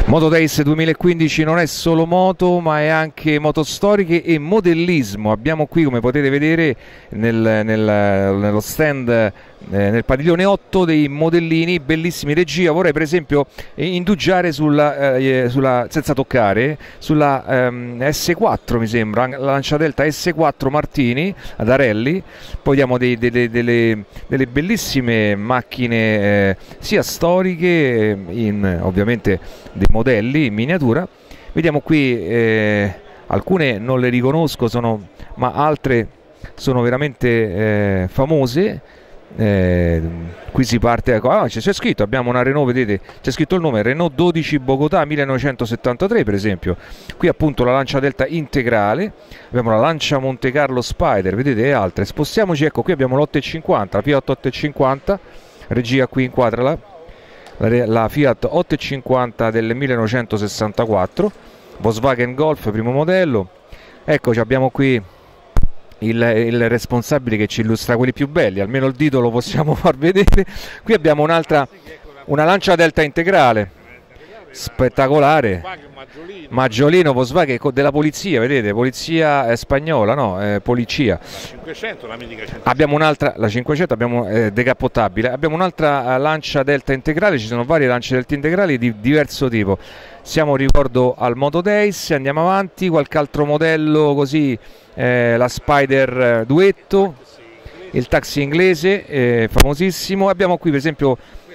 Moto Days 2015 non è solo moto, ma è anche moto storiche e modellismo. Abbiamo qui, come potete vedere nello stand, nel padiglione 8, dei modellini bellissimi. Regia, vorrei per esempio indugiare senza toccare, sulla S4, mi sembra, la Lancia Delta S4 Martini ad Arelli. Poi diamo delle bellissime macchine sia storiche, ovviamente dei modelli in miniatura. Vediamo qui, alcune non le riconosco, ma altre sono veramente famose. Qui si parte, c'è scritto, abbiamo una Renault, vedete, c'è scritto il nome, Renault 12 Bogotà 1973 per esempio. Qui appunto la Lancia Delta integrale, abbiamo la Lancia Monte Carlo Spider, vedete, e altre. Spostiamoci, ecco, qui abbiamo l'850, la Fiat 850, regia qui inquadrala, la Fiat 850 del 1964, Volkswagen Golf primo modello. Ecco, abbiamo qui il responsabile che ci illustra quelli più belli, almeno il dito lo possiamo far vedere. Qui abbiamo una Lancia Delta integrale spettacolare, Maggiolino Volkswagen della polizia, vedete, polizia spagnola, no, polizia. La 500, la mitica 500. Abbiamo un'altra, la 500, abbiamo decappottabile, abbiamo un'altra Lancia Delta integrale, ci sono varie Lance Delta integrali di diverso tipo. Siamo, ricordo, al Moto Days, andiamo avanti, qualche altro modello così, la Spider duetto, il taxi inglese, famosissimo. Abbiamo qui per esempio,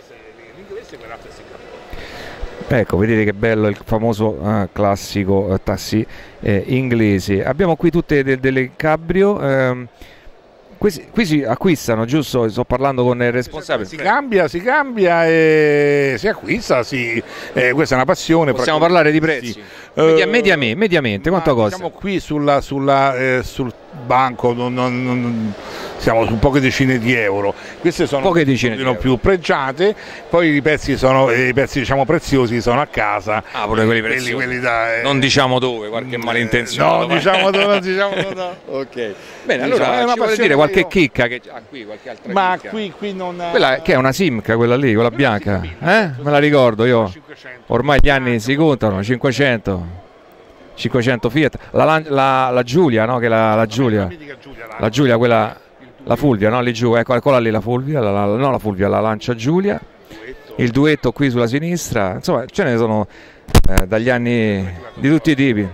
ecco, vedete che bello il famoso classico taxi inglese. Abbiamo qui tutte delle cabrio. Qui si acquistano, giusto? Sto parlando con il responsabile. Si cambia e si acquista, questa è una passione. Possiamo parlare di prezzi? Sì. Mediamente, quanto costa? Siamo qui sul banco, siamo su poche decine di euro. Queste sono poche decine più pregiate, poi i pezzi diciamo preziosi sono a casa. Ah, pure quelli preziosi. Quelli non diciamo dove, qualche malintenzionato. No, diciamo dove, no. Ok. Bene, allora ci vuole dire qualche chicca che qui, qualche altra ma chicca. Qui non quella che è una Simca, quella lì, quella bianca. Me la ricordo io. Ormai gli anni si contano, 500 Fiat, la Giulia, no? Che la Giulia, quella, la Fulvia, no? Lì giù, ecco, eccola lì la Fulvia, la Lancia Giulia, il duetto qui sulla sinistra, insomma ce ne sono dagli anni di tutti i tipi.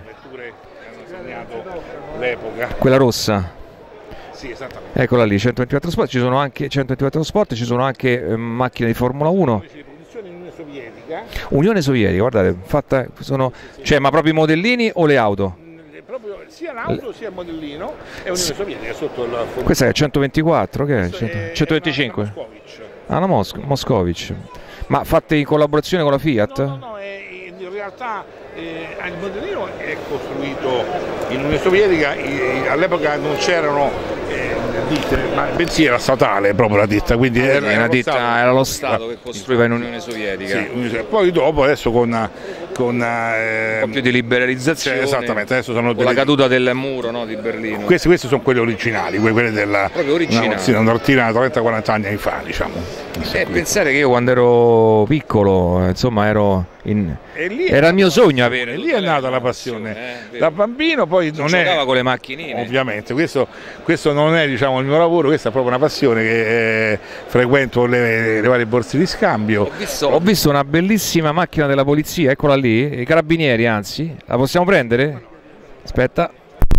Quella rossa, sì, esattamente. Eccola lì, 124 Sport, ci sono anche 124 Sport, ci sono anche macchine di Formula 1. Unione Sovietica, guardate, fatta, ma proprio i modellini o le auto? Proprio sia l'auto sia il modellino è Unione Sovietica sotto il fondo. Questa è 124, che è? 125? È una Moscovic. Ma fatte in collaborazione con la Fiat? No, in realtà il modellino è costruito in Unione Sovietica, all'epoca non c'erano ditte, ma bensì era statale proprio la ditta, quindi era lo Stato che costruiva in Unione Sovietica. Sì, poi dopo adesso con un po' più di liberalizzazione, esattamente, adesso sono con la caduta del muro, no, di Berlino. Questi sono quelli originali, quelli della proprio originali. Sì, una 30-40 anni fa, diciamo. Pensare che io quando ero piccolo, insomma, era il mio sogno avere. E lì è nata la passione. Da bambino poi non giocava con le macchinine. Ovviamente, questo non è, diciamo, il mio lavoro, questa è proprio una passione che frequento le varie borse di scambio. Ho visto una bellissima macchina della polizia, eccola lì, i carabinieri, anzi, la possiamo prendere? Aspetta,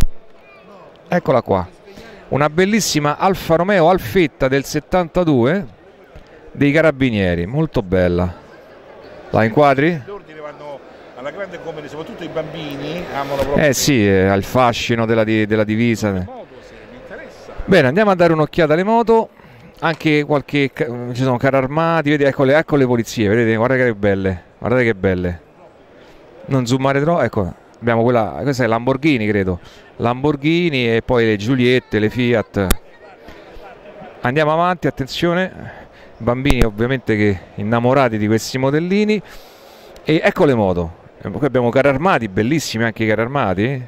eccola qua, una bellissima Alfa Romeo Alfetta del 72 dei carabinieri, molto bella. La inquadri? Alla grande comune, soprattutto i bambini amano proprio. Sì, al fascino della divisa. Bene, andiamo a dare un'occhiata alle moto. Anche ci sono carri armati, vedi, ecco le polizie, vedete, guardate che belle. Non zoomare troppo, ecco, abbiamo questa è Lamborghini, credo. Lamborghini e poi le Giuliette, le Fiat. Andiamo avanti, attenzione. Bambini ovviamente che innamorati di questi modellini. E ecco le moto. Qui abbiamo carri armati, bellissimi anche i carri armati.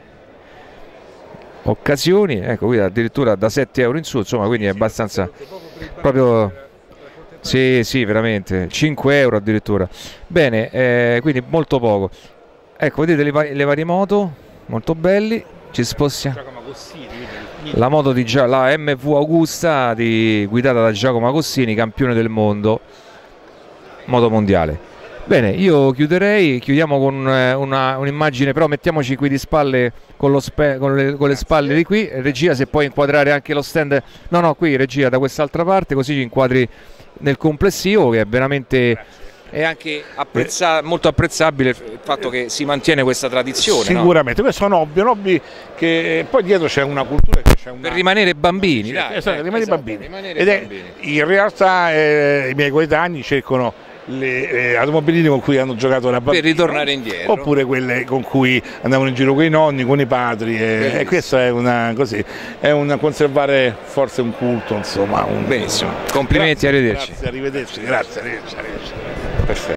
Occasioni, ecco qui addirittura da 7 euro in su, insomma, quindi è abbastanza proprio Sì, sì, veramente, 5 euro addirittura. Bene, quindi molto poco. Ecco, vedete le varie moto, molto belli. Ci spostiamo. La moto di la MV Augusta guidata da Giacomo Agostini, campione del mondo moto mondiale. Bene, io chiudiamo con un'immagine, però mettiamoci qui di spalle con le spalle di qui. Regia, se puoi inquadrare anche lo stand, no, qui regia da quest'altra parte, così ci inquadri nel complessivo, che è veramente è anche molto apprezzabile il fatto che si mantiene questa tradizione. Sicuramente, no? Questo è un hobby che poi dietro c'è una cultura che c'è per rimanere bambini, dai, rimanere bambini. Bambini. In realtà i miei coetanei cercano le automobiline con cui hanno giocato da bambini, per ritornare indietro, oppure quelle con cui andavano in giro con i nonni, con i padri, e questo è un conservare forse un culto, insomma. Benissimo, complimenti, Grazie, arrivederci. Grazie, arrivederci. Perfetto.